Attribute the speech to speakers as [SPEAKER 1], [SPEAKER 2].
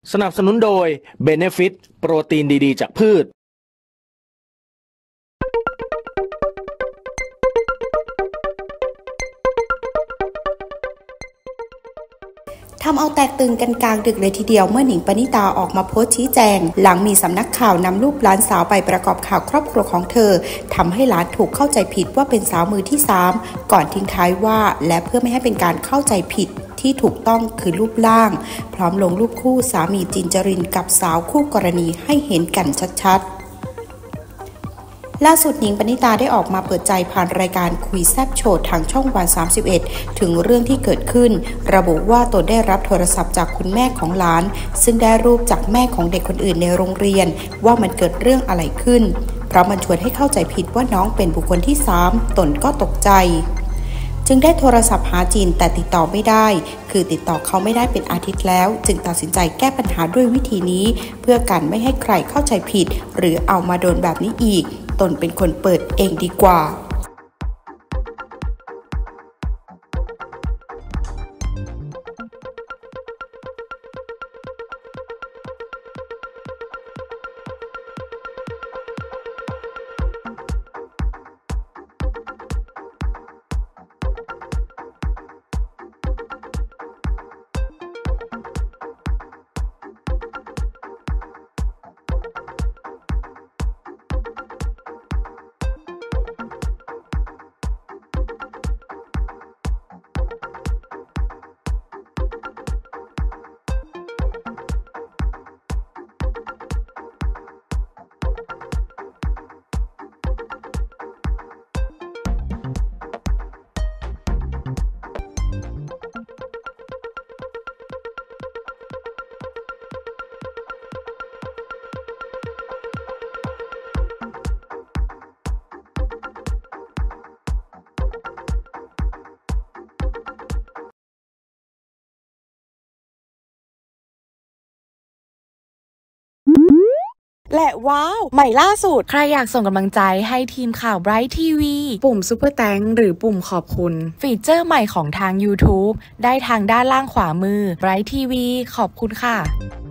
[SPEAKER 1] สนับสนุนโดย Benefit โปรตีนดีๆจากพืช
[SPEAKER 2] ทำเอาแตกตื่นกันกลางดึกเลยทีเดียวเมื่อหนิงปณิตาออกมาโพสต์ชี้แจงหลังมีสำนักข่าวนำรูปหลานสาวไปประกอบข่าวครอบครัวของเธอทำให้หลานถูกเข้าใจผิดว่าเป็นสาวมือที่3ก่อนทิ้งท้ายว่าและเพื่อไม่ให้เป็นการเข้าใจผิดที่ถูกต้องคือรูปร่างพร้อมลงรูปคู่สามีจินจรินกับสาวคู่กรณีให้เห็นกันชัดๆล่าสุดหนิงปณิตาได้ออกมาเปิดใจผ่านรายการคุยแซบโชว์ทางช่องวัน31ถึงเรื่องที่เกิดขึ้นระบุว่าตนได้รับโทรศัพท์จากคุณแม่ของหลานซึ่งได้รูปจากแม่ของเด็กคนอื่นในโรงเรียนว่ามันเกิดเรื่องอะไรขึ้นเพราะมันชวนให้เข้าใจผิดว่าน้องเป็นบุคคลที่3ตนก็ตกใจจึงได้โทรศัพท์หาจีนแต่ติดต่อไม่ได้คือติดต่อเขาไม่ได้เป็นอาทิตย์แล้วจึงตัดสินใจแก้ปัญหาด้วยวิธีนี้เพื่อกันไม่ให้ใครเข้าใจผิดหรือเอามาโดนแบบนี้อีกตนเป็นคนเปิดเองดีกว่า
[SPEAKER 3] และว้าวใหม่ล่าสุดใครอยากส่งกำลังใจให้ทีมข่าว Bright TV
[SPEAKER 4] ปุ่มซุปเปอร์แตงหรือปุ่มขอบคุณ
[SPEAKER 3] ฟีเจอร์ใหม่ของทาง YouTube ได้ทางด้านล่างขวามือ Bright TV ขอบคุณค่ะ